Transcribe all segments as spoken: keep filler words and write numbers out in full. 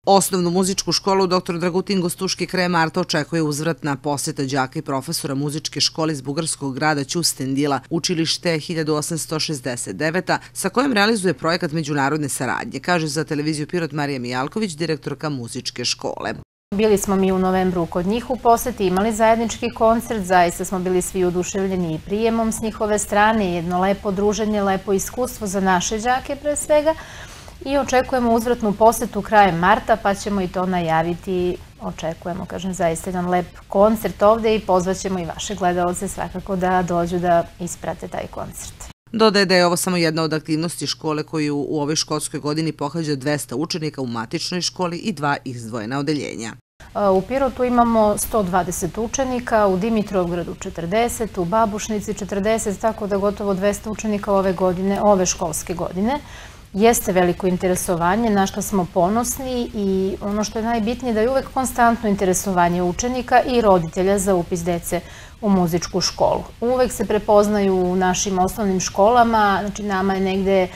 Osnovnu muzičku školu doktor Dragutin Gostuški krajem marta očekuje uzvratna poseta đaka i profesora muzičke škole iz bugarskog grada Ćustendila, učilište hiljadu osamsto šezdeset devete. sa kojim realizuje projekat međunarodne saradnje, kaže za televiziju Pirot Marija Mijalković, direktorka muzičke škole. Bili smo mi u novembru kod njih u poseti, imali zajednički koncert, zaista smo bili svi oduševljeni i prijemom s njihove strane, jedno lepo druženje, lepo iskustvo za naše đake pre svega. I očekujemo uzvratnu posetu krajem marta, pa ćemo i to najaviti. Očekujemo, kažem, zaista jedan lep koncert ovde i pozvaćemo i vaše gledalce svakako da dođu da isprate taj koncert. Dodaje da je ovo samo jedna od aktivnosti škole koju u ovoj školskoj godini pohađa dvesta učenika u matičnoj školi i dva izdvojena odeljenja. U Pirotu imamo sto dvadeset učenika, u Dimitrovgradu četrdeset, u Babušnici četrdeset, tako da gotovo dvesta učenika ove godine, ove školske godine. Jeste veliko interesovanje, na što smo ponosni i ono što je najbitnije da je uvek konstantno interesovanje učenika i roditelja za upis dece u muzičku školu. Uvek se prepoznaju u našim osnovnim školama, znači nama je negde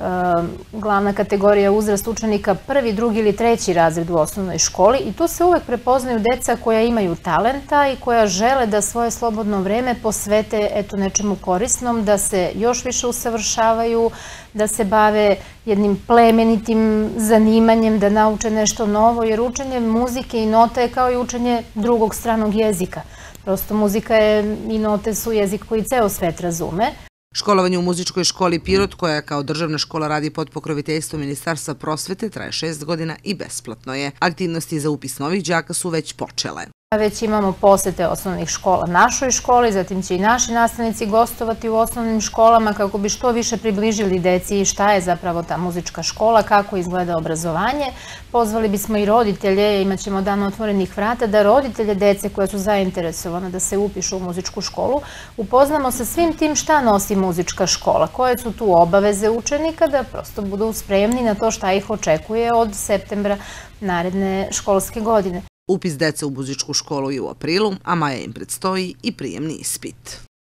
glavna kategorija uzrast učenika prvi, drugi ili treći razred u osnovnoj školi i tu se uvek prepoznaju deca koja imaju talenta i koja žele da svoje slobodno vreme posvete eto nečemu korisnom, da se još više usavršavaju, da se bave jednim plemenitim zanimanjem, da nauče nešto novo, jer učenje muzike i nota je kao i učenje drugog stranog jezika. Prosto muzika je i note su jezik koji ceo svet razume. Školovanje u muzičkoj školi Pirot, koja kao državna škola radi pod pokroviteljstvom Ministarstva prosvete, traje šest godina i besplatno je. Aktivnosti za upis novih đaka su već počele. Već imamo posete osnovnih škola našoj školi, zatim će i naši nastavnici gostovati u osnovnim školama kako bi što više približili deci šta je zapravo ta muzička škola, kako izgleda obrazovanje. Pozvali bismo i roditelje, imat ćemo dan otvorenih vrata, da roditelje dece koja su zainteresovane da se upišu u muzičku školu upoznamo sa svim tim šta nosi muzička škola, koje su tu obaveze učenika, da prosto budu spremni na to šta ih očekuje od septembra naredne školske godine. Upis dece u muzičku školu je u aprilu, a maja im predstoji i prijemni ispit.